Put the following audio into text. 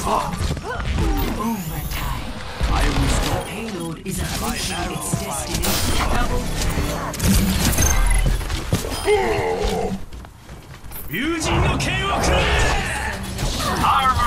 Overtime. I will stop. Payload is approaching its destination. Double. 友人の剣をくれ Armor